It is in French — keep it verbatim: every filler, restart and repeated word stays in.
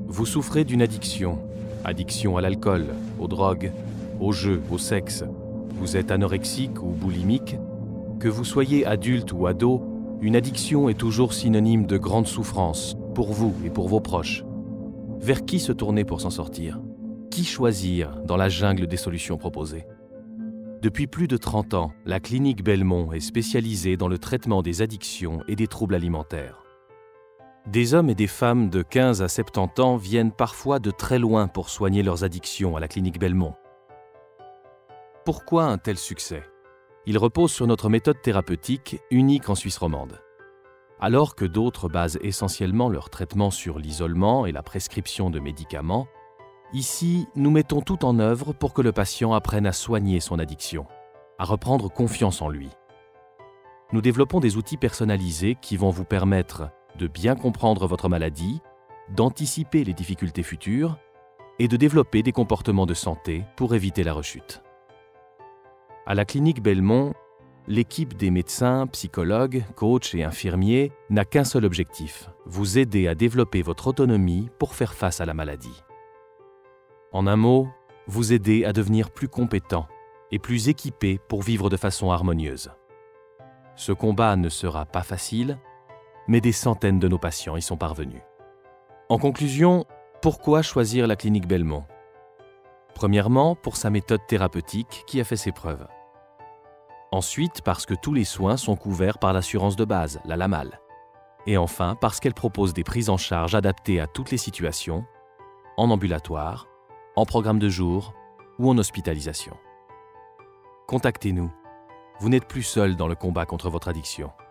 Vous souffrez d'une addiction. Addiction à l'alcool, aux drogues, au jeu, au sexe. Vous êtes anorexique ou boulimique. Que vous soyez adulte ou ado, une addiction est toujours synonyme de grande souffrance, pour vous et pour vos proches. Vers qui se tourner pour s'en sortir? Qui choisir dans la jungle des solutions proposées? Depuis plus de trente ans, la clinique Belmont est spécialisée dans le traitement des addictions et des troubles alimentaires. Des hommes et des femmes de quinze à soixante-dix ans viennent parfois de très loin pour soigner leurs addictions à la clinique Belmont. Pourquoi un tel succès? Il repose sur notre méthode thérapeutique unique en Suisse romande. Alors que d'autres basent essentiellement leur traitement sur l'isolement et la prescription de médicaments, ici, nous mettons tout en œuvre pour que le patient apprenne à soigner son addiction, à reprendre confiance en lui. Nous développons des outils personnalisés qui vont vous permettre de bien comprendre votre maladie, d'anticiper les difficultés futures et de développer des comportements de santé pour éviter la rechute. À la clinique Belmont, l'équipe des médecins, psychologues, coachs et infirmiers n'a qu'un seul objectif, vous aider à développer votre autonomie pour faire face à la maladie. En un mot, vous aider à devenir plus compétent et plus équipé pour vivre de façon harmonieuse. Ce combat ne sera pas facile, mais des centaines de nos patients y sont parvenus. En conclusion, pourquoi choisir la clinique Belmont? Premièrement, pour sa méthode thérapeutique qui a fait ses preuves. Ensuite, parce que tous les soins sont couverts par l'assurance de base, la LAMAL. Et enfin, parce qu'elle propose des prises en charge adaptées à toutes les situations, en ambulatoire, en programme de jour ou en hospitalisation. Contactez-nous. Vous n'êtes plus seul dans le combat contre votre addiction.